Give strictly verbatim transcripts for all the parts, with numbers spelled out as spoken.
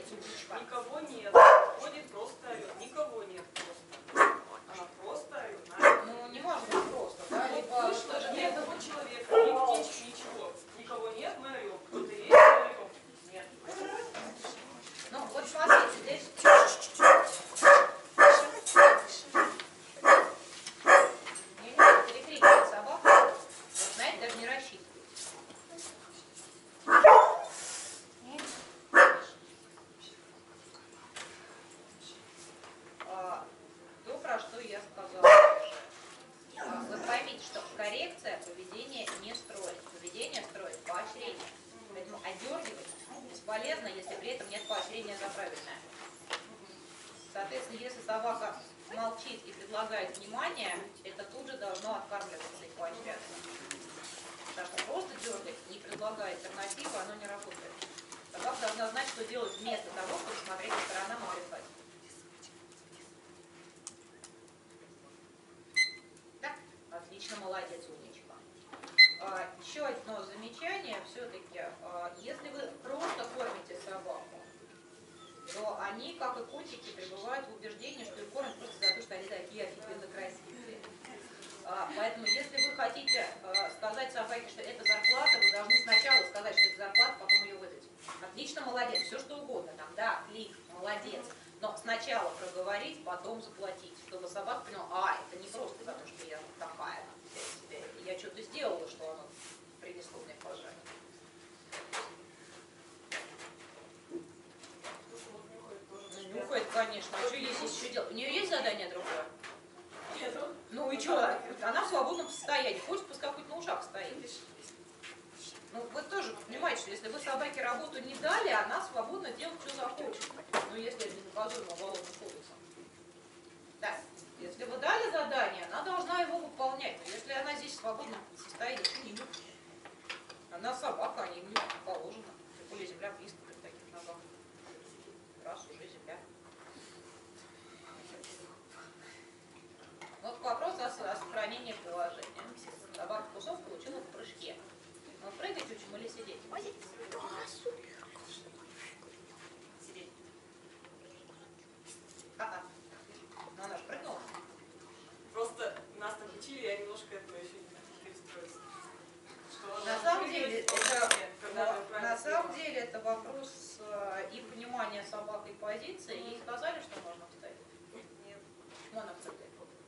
Никого нет. Ходит, просто орет. Никого нет просто. Она просто орет. Ну, не может быть просто, да? Вот Либо вышло ни одного человека, ни птички, ничего. Никого нет, мы орем. Кто-то есть, мы орем. Нет. Ну, вот смотрите, здесь... Не надо перекрикивать собаку. Вот на это даже не рассчитывайте. А, то, про что я сказала уже. А, вы поймите, что коррекция поведения не строит. Поведение строит поощрение. Поэтому одергивать бесполезно, если при этом нет поощрения за правильное. Соответственно, если собака молчит и предлагает внимание, это тут же должно откармливаться и поощряться. Потому что просто дергать, не предлагая альтернативу, оно не работает. Собака должна знать, что делать вместо того, чтобы смотреть по сторонам и бросать. Да? Отлично, молодец, умничка. А, еще одно замечание, все-таки, а, если вы просто кормите собаку, то они, как и котики, пребывают в убеждении, что их кормят просто за то, что они такие офигенно красивые. А, поэтому, если вы хотите а, сказать собаке, что это зарплата, вы должны сначала сказать, что это зарплата, потом ее выдать. Отлично, молодец, все что угодно, там, да, клик, молодец. Но сначала проговорить, потом заплатить, чтобы собака поняла, а, это не просто за то, что я вот такая, я что-то сделала, что оно принесло мне положение. Нюхает, конечно. А что ей здесь еще делать? У нее есть задание другое? Нет. Ну и что? Она в свободном состоянии. Хочет, пускай хоть на ушах стоит. Ну вы тоже понимаете, что если вы собаке работу не дали, она свободно делает, что захочет. Ну если это не наказуемо уголовным кодексом. Да. Если вы дали задание, она должна его выполнять. Но если она здесь в свободном состоянии, то не нюхает. Она собака, а не нюхать положено. Тем более земля близко при таких ногах. Раз уже земля. Вот вопрос о, о сохранении положения. Собака кусок получила в прыжке. Но прыгать учим или сидеть? Сидеть. А-а. Ну она же прыгнула. Просто нас так учили, я немножко этого еще не перестроилась. На самом деле, это, на самом деле это вопрос э, и понимания собакой позиции. Ей сказали, что можно встать? Нет. Почему она встает?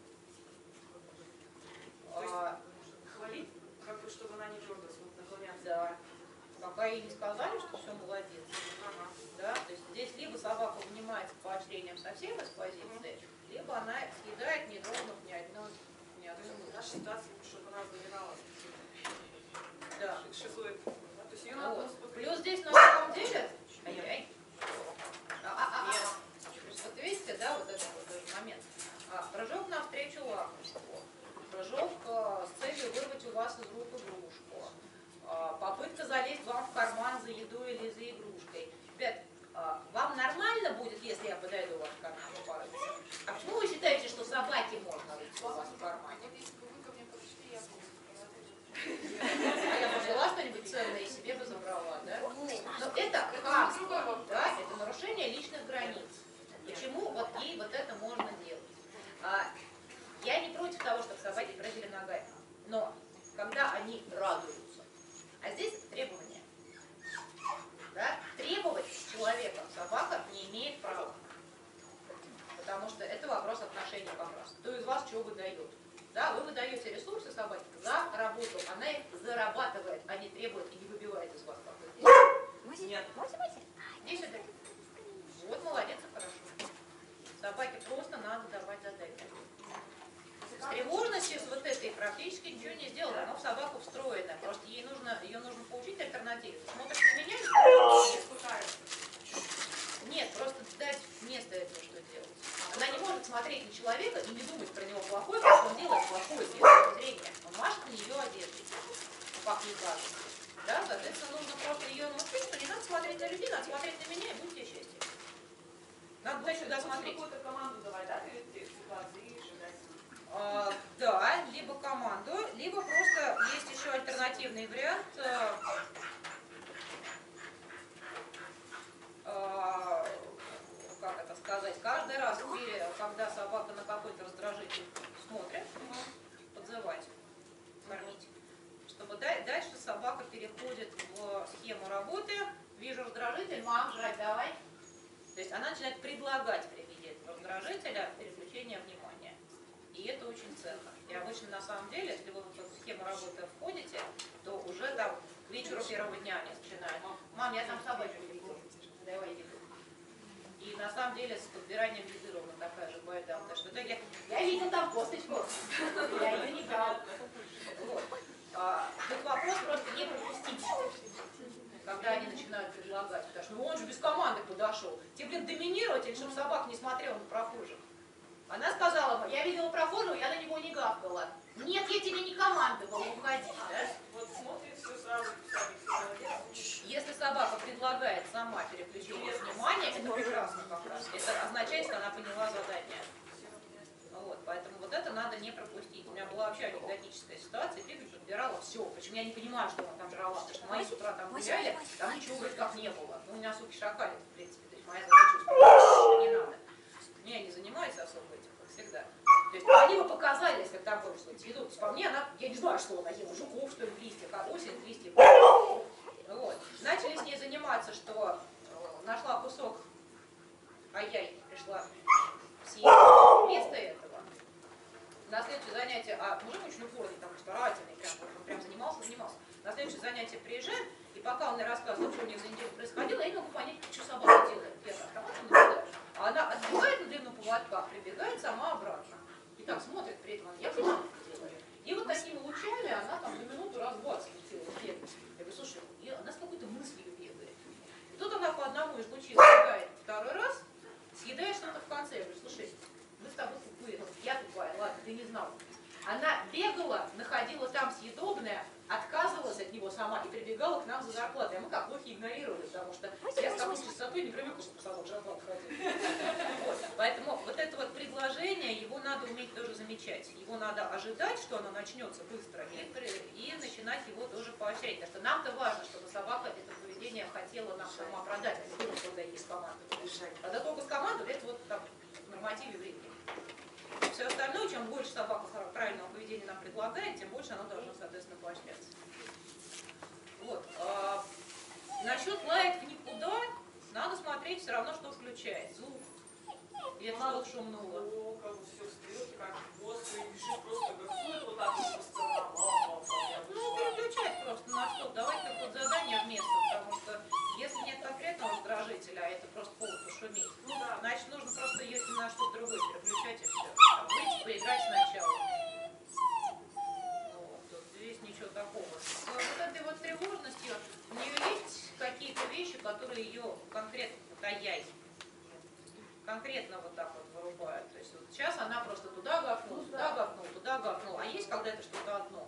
То есть хвалить, как бы, чтобы она не дергалась, вот наклоняться. Да. Пока ей не сказали, что все молодец. Ага. Да? То есть здесь либо собака внимается поощрением совсем из позиции, угу. либо она съедает, не дрогнув ни одну, ни одну. В нашей ситуации, чтобы она замирала. Да. Шизоид. То есть ее Ну, надо вот. Плюс здесь на самом деле. Ай-яй. А-а-а. Вот видите, да, вот этот вот момент. А, прыжок навстречу лакомству. Прыжок а, с целью вырвать у вас из рук игрушку. А, попытка залезть вам в карман за едой или за игрушкой. Ребят, а, вам нормально будет, если я подойду у вас в карман порыться? А почему вы считаете, что собаке можно рыться у вас в кармане? А я бы взяла что-нибудь ценное и себе бы забрала, да? Но это хамство, да? Это нарушение личных границ. Почему вот ей вот это можно делать? А, я не против того, чтобы собаки прыгали ногами, но когда они радуются. А здесь требования. Да? Требовать с человеком собака не имеет права. Потому что это вопрос отношений как раз. Кто из вас чего выдает? Да, вы выдаете ресурсы собаке за работу, она их зарабатывает, а не требует и не выбивает из вас какой-то. Нет. Иди сюда. Вот, молодец, хорошо. Собаке просто надо давать задания. С тревожностью с вот этой практически ничего не сделано, оно в собаку встроено. Просто ей нужно, ее нужно получить альтернативу. Смотришь на меня и нет, просто дать место этому, что делать. Она не может смотреть на человека и не думать про него плохое, потому что он делает плохое с ее точки зрения. Он машет на нее одеждой, как ей кажется. Да, соответственно, нужно просто ее научить, что не надо смотреть на людей, надо смотреть на меня, и будет тебе счастье. Надо дать сюда смотреть. Какую-то команду давай, да, перед ситуацией ожидать? А, да, либо команду, либо просто есть еще альтернативный вариант. А, начинает предлагать при виде этого раздражителя переключение внимания. И это очень ценно. И обычно на самом деле, если вы в эту схему работы входите, то уже там к вечеру первого дня они начинают. Мам, я там собачку видел. Давай еду. И на самом деле с подбиранием еды ровно такая же байда. Потому что в итоге я видел там косточку. Я ее не брал. Вот. А, тут вопрос просто не пропустить, когда они начинают предлагать. Потому что ну, он же без команды подошел. Тебе, блин, доминировать, или чтобы собака не смотрела на прохожих. Она сказала, я видела прохожего, я на него не гавкала. Нет, я тебе не командовала, уходи, да? Вот смотрит все сразу, Если собака предлагает сама переключение внимания, это прекрасно как раз. Это означает, что она поняла задание. Вот, поэтому вот это надо не пропустить. У меня была вообще анекдотическая ситуация, Пига подбирала все. Причем я не понимаю, что она там жрала, потому что мои с утра там гуляли, там ничего вроде как не было. Ну, у меня суки шакали, в принципе, то есть моя задача успокоить, что не надо. Я не занимаюсь особо этим, как всегда. То есть они бы показали, если бы там было что-нибудь ведут. То есть по мне она, я не знаю, что она ела, жуков, что ли, в листьях, а осень в листьях. Вот. Начали с ней заниматься, что э, нашла кусок, ай-яй, пришла съесть. Вместо этого на следующее занятие, а мужик очень упорный, там старательный, прям, он прям занимался, занимался. На следующее занятие приезжаем, и пока он мне рассказывал, что у них за неделю происходило, я не могу понять, что собака делает. Я так, кому ты наблюдаешь? А она отбегает на длину поводка, прибегает сама обратно. И так смотрит при этом, я понимаю, что делаю. И вот такими лучами она там на минуту раз двадцать летела бегать. Я говорю, слушай, она с какой-то мыслью бегает. И тут она по одному из лучей съедает второй раз, съедает что-то в конце. Я говорю, слушай, мы с тобой тупые. Я тупая, ладно, ты не знал. Она бегала, находила там съедобное, отказывалась от него сама и прибегала к нам за зарплатой. А мы как плохи игнорировали, потому что я с такой частотой не привыкла, чтобы собак зарплату ходила. Вот. Поэтому вот это вот предложение, его надо уметь тоже замечать. Его надо ожидать, что оно начнется быстро, и, и начинать его тоже поощрять. Потому что нам-то важно, чтобы собака это поведение хотела нам сама продать, а не только когда есть команда. Когда только с командой, это вот там в нормативе времени. Все остальное, чем больше собака правильного поведения нам предлагает, тем больше оно должно, соответственно, поощряться. Вот. А, насчет лает в никуда, надо смотреть все равно, что включает. Звук. Где-то что-то шумнуло. О, как все встает, как босс, и бежит, просто горцует вот так вот по сторонам. Ну, переключать просто на что. Давать какое-то задание вместо, потому что если нет конкретного раздражителя, а это просто повод пошуметь, Ну, да. значит, нужно просто ее на что-то другое переключать и все. Там, выйти, поиграть сначала. Вот, тут здесь ничего такого. С вот этой вот тревожностью у нее есть какие-то вещи, которые ее конкретно, вот ай-яй, конкретно вот так вот вырубают. То есть вот сейчас она просто туда гавкнула, туда гавкнула, туда гавкнула. А есть когда это что-то одно.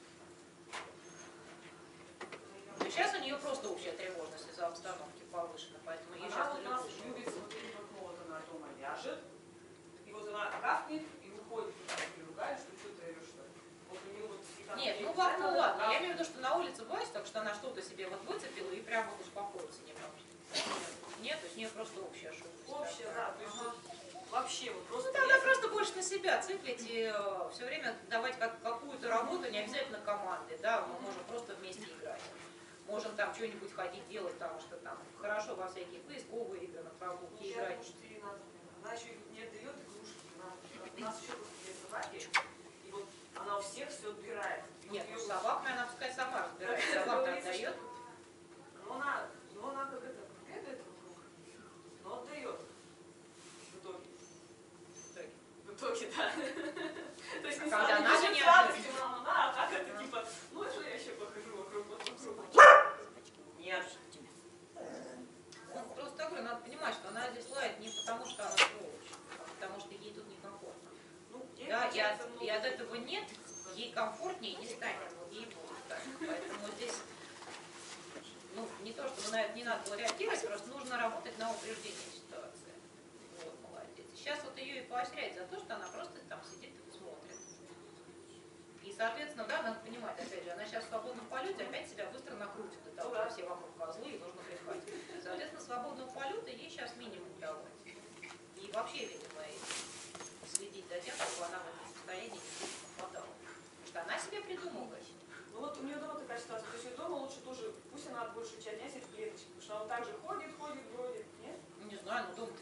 И сейчас у нее просто общая тревожность из-за обстановки повышена, поэтому ей сейчас Она у нас лучше. любит смотреть, как вот она дома ляжет, и вот она гавкнет и выходит туда, и ругает, что что ты орешь, что ли. Вот у нее вот всегда... Нет, ну как, ну ладно, я имею в виду, что на улице бывает так, что она что-то себе вот выцепила и прямо вот успокоится немного. Нет, то есть у нее просто общая шутка. Общая, да, то есть вот вообще вот просто... Ну тогда просто больше на себя циклить и э, все время давать как, какую-то работу, не обязательно команды, да, мы можем просто вместе играть. Можем там что-нибудь ходить делать, потому что там хорошо во всякие поисковые игры, на прогулки играть. Она еще не отдает игрушки, она, у нас еще просто две собаки, и вот она у всех все отбирает. Нет, ну собак, она пускай сама разбирает, собак не отдает. Но она, но она как это, бегает вокруг, но отдает в итоге. В итоге. В итоге, да. То есть не когда она же не с радостью, мама, да, а так это типа, ну что я еще похожу вокруг, вокруг. Нет. Ну, просто говорю, надо понимать, что она здесь лает не потому, что она сволочь, а потому что ей тут некомфортно. Ну, Да, и от, и от этого нет, ей комфортнее не станет, ей будет так. Поэтому здесь, ну, не то, чтобы на это не надо было реагировать, просто нужно работать на упреждение ситуации. Вот, молодец. Сейчас вот ее и поощрять за то, что она просто там сидит и смотрит. И, соответственно, да, надо понимать, опять же, она сейчас в свободном полете опять себя быстро накрутит до того, что все вокруг козлы и нужно брехать. Соответственно, свободного полета ей сейчас минимум давать. И вообще, видимо, следить за тем, чтобы она в этом состоянии не попадала. Потому что она себе придумывает. Ну вот у нее дома такая ситуация. То есть ее дома лучше тоже, пусть она большую часть дня сидит в клеточке, потому что она так же ходит, ходит, бродит, нет? Не знаю, но дома-то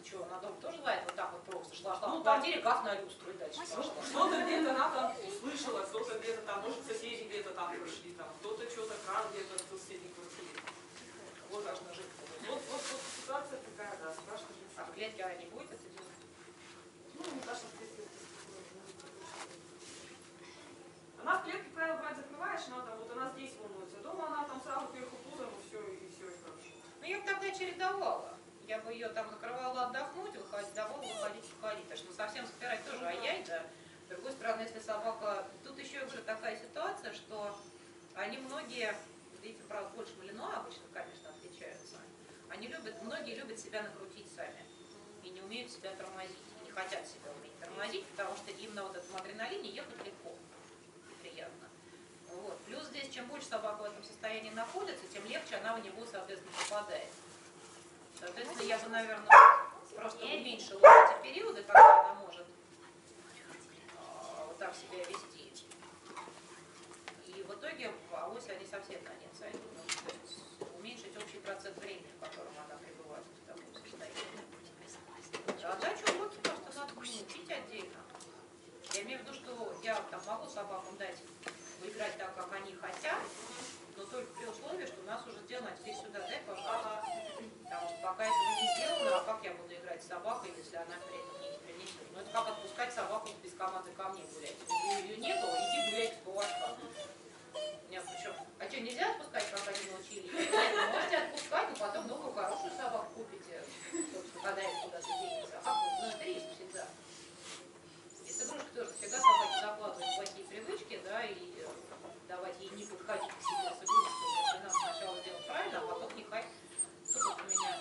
что, она дома тоже лает вот так вот просто, шла-шла Ну, в квартире, гав на люстру и дальше пошла. Что-то где-то она там услышала, кто-то где-то там, может, соседи где-то там пришли, там, кто-то что-то кран где-то в соседней квартире. Вот аж на жить. Вот, вот, вот ситуация такая, да, страшно жить. А в клетке она не будет это делать? Ну, не кажется, в клетке. Она в клетке, правило, брать закрываешь, она там, вот она здесь волнуется. Дома она там сразу кверху пузом, и все, и все, и хорошо. Ну, я бы тогда чередовала. Я бы ее там закрывала отдохнуть, выходить, давала выходить, уходить. Так что совсем запирать тоже ай-яй, да. С другой стороны, если собака... Тут еще, я говорю, такая ситуация, что они многие, видите, правда, больше малино обычно, конечно, отличаются. Они любят, многие любят себя накрутить сами. И не умеют себя тормозить. Не хотят себя уметь тормозить, потому что им на вот этом адреналине ехать легко. Приятно. Вот. Плюс здесь, чем больше собака в этом состоянии находится, тем легче она в него, соответственно, попадает. Соответственно, я бы, наверное, просто уменьшила эти периоды, когда она может а, вот так себя вести. И в итоге, авось они совсем на нет сойдут. То есть уменьшить общий процент времени, в котором она пребывает в таком состоянии. А дальше уроки просто надо учить отдельно. Я имею в виду, что я там могу собакам дать играть так, как они хотят, но только при условии, что у нас уже сделано, а теперь сюда дай, пожалуйста. Потому что пока этого не сделано, а как я буду играть с собакой, если она при этом мне не принесет? Ну это как отпускать собаку без команды ко мне гулять. Ее нету, иди гулять с поводка. Нет, причем, а что, нельзя отпускать, пока не научились? Нет, вы можете отпускать, но потом новую хорошую собаку купите, собственно, когда я куда-то денется. А ну это риск всегда. И с игрушкой тоже всегда собаке закладывать плохие привычки, да, и давать ей не подходить к себе с игрушкой. Если надо сначала сделать правильно, а потом не хай. Что тут у меня?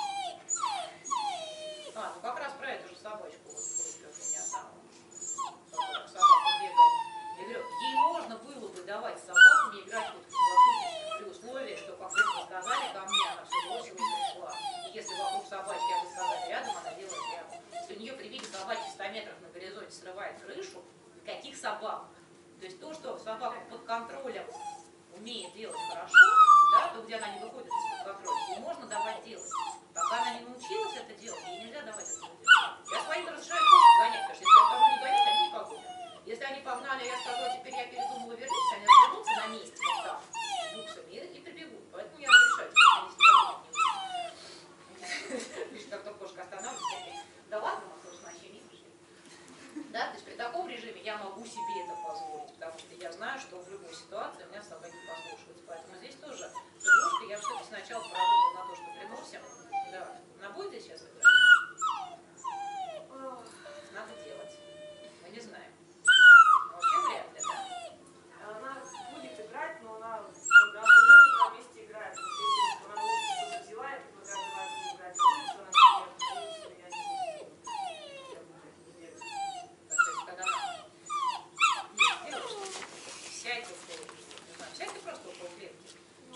А, ну как раз про эту же собачку, вот в группе у меня там собака бегает. Я говорю, ей можно было бы давать собакам играть вот в при условии, что, как вы сказали, ко мне она все бросила и пришла. И если вокруг собачки, я бы сказала, рядом, она делает рядом. Если у нее при виде собаки в ста метрах на горизонте срывает крышу, никаких собак. То есть то, что собака под контролем умеет делать хорошо, да, то, где она не выходит из-под контроля, ей можно давать делать. Пока она не научилась это делать, ей нельзя давать это делать. Я своим разрешаю тоже гонять, потому что если я кого не гонять, они не погонят. Если они погнали, я скажу, теперь я передумала, вернуться, они развернутся на месте, вот так, буксами, и, и прибегут. Поэтому я разрешаю, если они не как только кошка останавливается, да ладно, мы тоже значит не пришли. Да, то есть при таком режиме я могу себе это позволить, потому что я знаю, что в любой ситуации у меня собака не послушается. Поэтому здесь тоже с игрушкой я все-таки сначала поработала на то, что приносим. Да. Она будет здесь сейчас играть? Надо делать. Мы не знаем. Но вообще вряд ли, да? Она будет играть, но она когда остановится, на месте играет. Потому что если она на улице что-то взяла, я предлагаю, давай будем играть на улице, она не будет, я не буду. Я буду не бегать. Так, то есть, когда она нет, делаешь, сядь около, не знаю, сядь ты просто около клетки.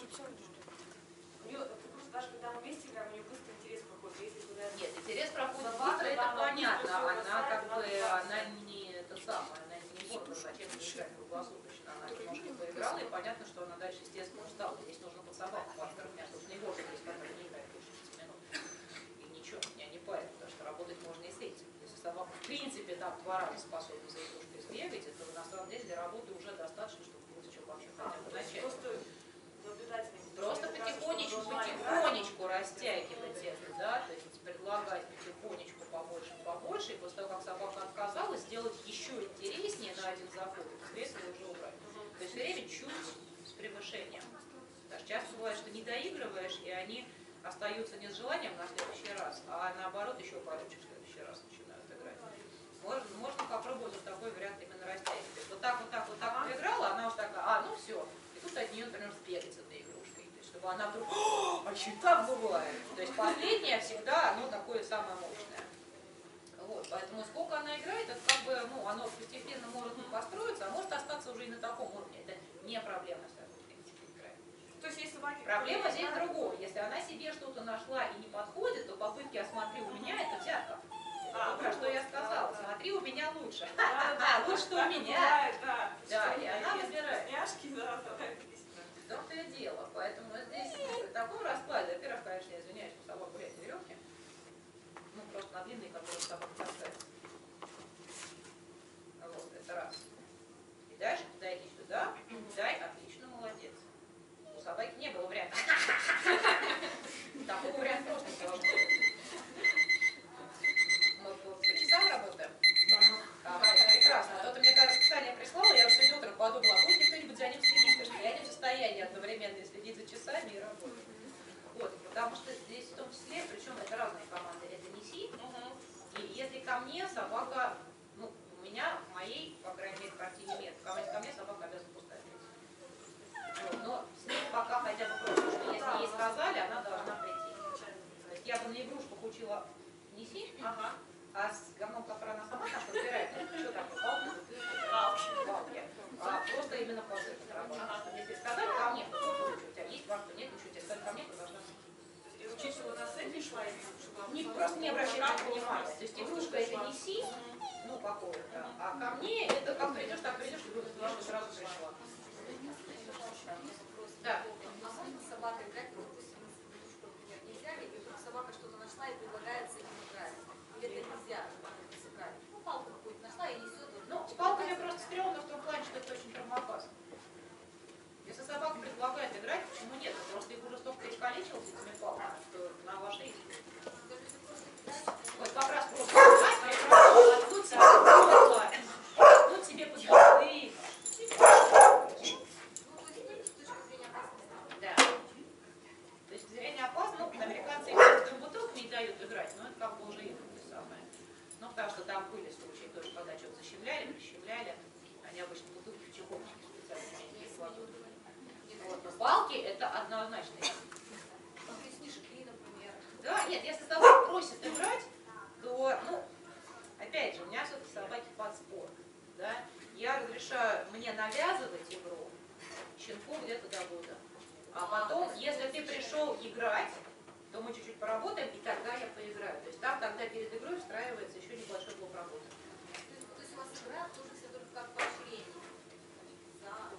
У нее, ты просто даже когда мы вместе играем, у нее быстро интерес проходит. Если куда Нет, интерес проходит собака, быстро, это да, она понятно. быстро всё Она бросает, как она бы, бросает. она не это самое, она не борка, зачем ей играть круглосуточно. Она немножко поиграла, и понятно, что она дальше, естественно, устала. Здесь нужно под собаку подстроить. У меня, собственно, и борка есть, которая не играет больше пяти минут. И ничего, меня не парит, потому что работать можно и с этим. Если собака, в принципе, там два раза способна за игрушкой сбегать, это на самом деле для работы уже достаточно, чтобы было с чего вообще хотя бы начать. Просто наблюдательно. Просто потихонечку, потихонечку растягивать это, да, то есть предлагать потихонечку побольше, побольше, и после того, как собака отказалась, сделать еще интереснее на один заход, и после этого уже убрать. То есть все время чуть с превышением. Даже часто бывает, что не доигрываешь, и они остаются не с желанием на следующий раз, а наоборот еще короче в следующий раз начинают играть. Можно, можно попробовать вот такой вариант именно растягивать. Вот так, вот так, вот так поиграла, она уже такая, а, ну все. И тут от нее, например, сбегать с этой игрушкой. То есть, чтобы она вдруг, а что так бывает? То есть последнее всегда, оно такое самое мощное. Вот, поэтому сколько она играет, это как бы, ну, оно постепенно может построиться, а может остаться уже и на таком уровне. Это не проблема, если она, в принципе, играет. То есть есть собаки, Проблема здесь в другом. Если она себе что-то нашла и не подходит, то попытки «осмотри у меня» это взятка. А, про что я сказала, да, да. смотри у меня лучше. Да, да, Лучше у так меня. бывает, да. Да, Что и она есть выбирает. вкусняшки, да, давай. В том-то и дело. Поэтому здесь при таком раскладе, во-первых, конечно, я извиняюсь, что собака гулять на веревке. Ну, просто которые собак таскают. Вот, это раз. И дальше дай иди сюда, дай, отлично, молодец. У собаки не было варианта. Такого варианта просто не должно быть. Мы по часам работаем? Ага, это прекрасно. А то ты мне, кажется, Таня прислала, я сегодня утром подумала, а будет ли кто-нибудь за ним следить, потому что я не в состоянии одновременно следить за часами и работать. Вот, потому что здесь в том числе, причем это разные команды, это неси. И если ко мне собака, ну, у меня, в моей, по крайней мере, картине нет, ко мне, ко мне собака обязана пускать. Вот, но с ней пока хотя бы просто, что если ей сказали, она должна прийти. То есть я бы на игрушках учила неси, ага. А с говном, который она сама там подбирает, ну, что такое, палки, палки, а просто именно по этому работать. Ага. Если сказать ко мне, то у тебя есть вахта, нет, ничего, тебе сказать ко мне, то должна быть. И учить, чтобы она с этим шла, чтобы Не, просто не обращать внимания. То есть игрушка это неси, ну, какого-то, а ко мне это как придешь, так придешь, и ты сразу пришла. Да. А можно с собакой играть, ну, допустим, игрушку, например, нельзя, и вдруг собака что-то нашла и предлагает с этим играть. Или это нельзя, высекать. Ну, палку какую-то нашла и несет. Ну, с палками просто стрёмно в том плане, что это очень травмоопасно. Если собака предлагает играть, почему нет? Просто их уже столько перекалечилось этими палками, что на вашей риске. Вот как раз просто воткнуть себе под горло, воткнуть себе под язык. Да. То есть зрение опасно, ну, американцы их в бутылку не дают играть, но это как бы уже их не самое. Ну, потому что там были случаи тоже, когда что-то защемляли, прищемляли, они обычно бутылки в чехольчики специально не кладут. Вот. Но палки это однозначно. Да, нет, если собака просит играть, то, ну, опять же, у меня все-таки собаки под спорт. Да? Я разрешаю мне навязывать игру щенку где-то до года. А потом, если ты пришел играть, то мы чуть-чуть поработаем, и тогда я поиграю. То есть там тогда перед игрой встраивается еще небольшой блок работы. То есть у вас игра тоже все только как поощрение? За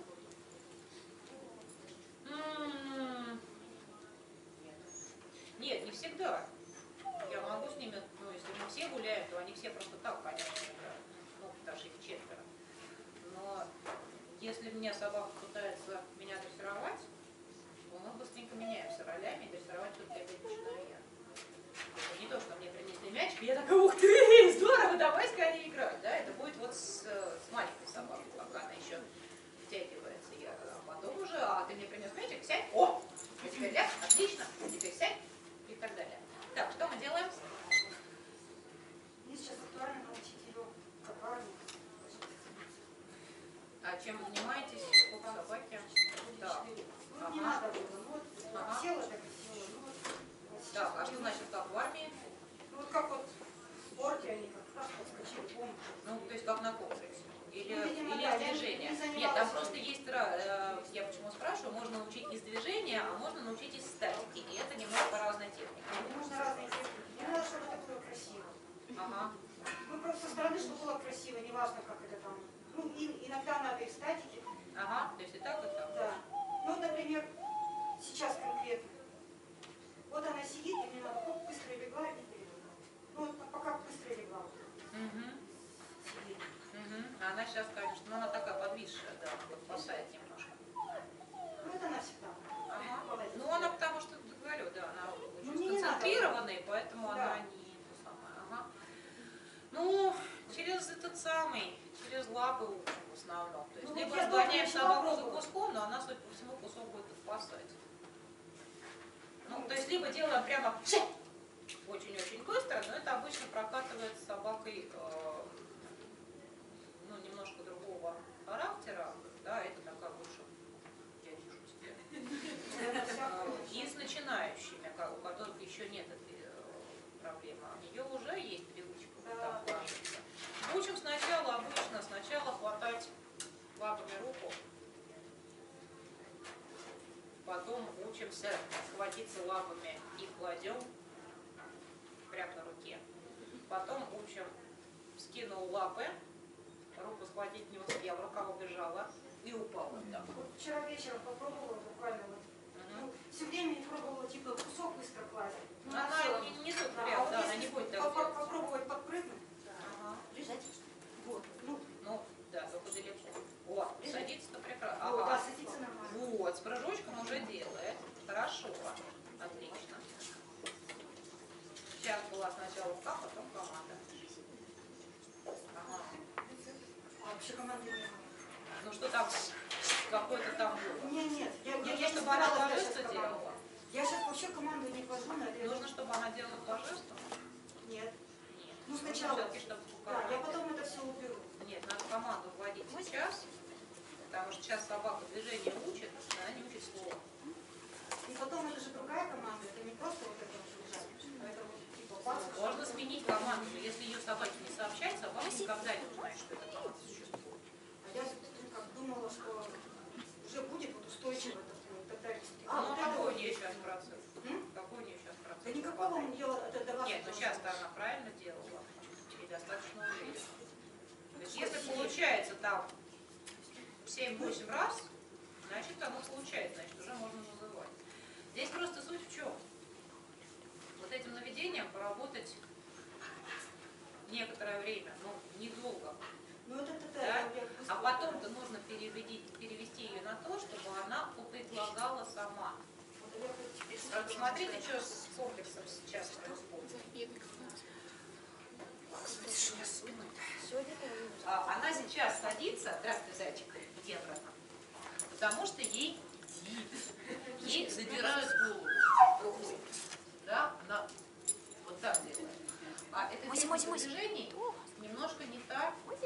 Нет, не всегда. Я могу с ними, ну, если мы все гуляем, то они все просто так, конечно, играют. Ну, потому что их четверо. Но если мне собака пытается меня дрессировать, то мы быстренько меняемся ролями, и дрессировать все-таки опять начинаю я. Это не то, что мне принесли мячик, и я такая, ух ты, здорово, давай скорее играть. Да? Это будет вот с, с маленькой собакой, пока она еще втягивается. Я, а потом уже, а ты мне принес мячик, сядь, о, а теперь ляг, отлично, а теперь сядь, и так далее. Так, что мы делаем? Мне сейчас актуально научить ее коварному. А чем вы занимаетесь? Сколько собаки? Да. Ну, не Ага. надо было. Ну, вот Ага. села, так и села. Ну, вот, вот сейчас Так, а что значит как в армии? Ну, вот как вот в спорте они как раз подскочили, помните? Ну, то есть как на комплексе. Или, Ну, видимо, или да, из я движения. не занималась. Нет, там просто есть, э, я почему спрашиваю, можно научить из движения, а можно научить из статики. И это немножко разная техника. Мне нужно разные техники. Мне надо, чтобы это было красиво. Ага. Ну, просто со стороны, чтобы было красиво, неважно, как это там. Ну, и, иногда надо и в статике. Ага, то есть и так, и так. Да. Ну, вот, например, сейчас конкретно. Вот она сидит, и мне надо хоп, быстро легла и перелегла. Ну, вот пока быстро легла. Угу. Сидит. Угу. А она сейчас, конечно, ну она такая подвисшая, да, подпасает немножко. Ну, это она всегда. Ага. Молодец. Ну она потому что, говорю, да, она Ну, очень мне не сконцентрированная, поэтому Да. она не то самое. Ага. Ну, через этот самый, через лапы учим в основном. То есть Ну, либо вот я разгоняем тоже собаку за попробовала. куском, но она, судя по всему, кусок будет отпасать. Ну, то есть либо делаем прямо очень-очень быстро, но это обычно прокатывает с собакой э, ну, немножко другого характера, да, это такая больше, я вижу тебе, и с начинающими, у которых еще нет этой проблемы, у нее уже есть привычка там ложиться. Учим сначала обычно, сначала хватать лапами руку, потом учимся схватиться лапами и кладем прямо на руке. Потом учим, скинул лапы, руку схватить не успел, рука убежала и упала. Да. Вот вчера вечером попробовала буквально вот. Угу. Ну, все время не пробовала типа кусок быстро класть. Ну, Она села. не, не тут Да, вариант, а вот да, она если не будет так по- по- делать. попробовать толпа, потом команда. Ага. А вообще команды не было. Ну что там, какой-то там было? Нет, нет, я, Ну, я, не, я чтобы не она собиралась по даже жесту команду. делала. Я сейчас вообще команду не кладу на это. Нужно, чтобы она делала по жесту? Нет. Нет. Ну Нужно сначала. все-таки, чтобы Да, я потом это все уберу. Нет, надо команду вводить сейчас, потому что сейчас собака движение учит, она не учит слова. И потом это же другая команда, это не просто вот это вот лежать, а это вот типа пас. Можно сменить команду, но если ее собаке не сообщать, собака никогда не узнает, что эта команда существует. А я ну, как думала, что уже будет вот устойчиво такое, тогда вести. А, ну вот какой вот у нее есть. сейчас процесс? М? Какой у нее сейчас процесс? Да никакого он делал, это до вас. Нет, ну тоже. сейчас-то она правильно делала и достаточно уверенно. То есть если Спасибо. получается там семь-восемь раз, значит оно получается, значит уже можно называть. Здесь просто суть в чем? Вот этим наведением поработать некоторое время, ну недолго. Ну это да, Да? я- я быстро- А потом-то нужно переведи, перевести ее на то, чтобы она попредлагала сама. Вот я вот теперь Вот смотрите, что с комплексом сейчас происходит. А, она сейчас садится, здравствуй, зайчик, иди обратно, потому что ей ей задирают голову рукой. Да, она вот так делает. А это техника движений немножко не так,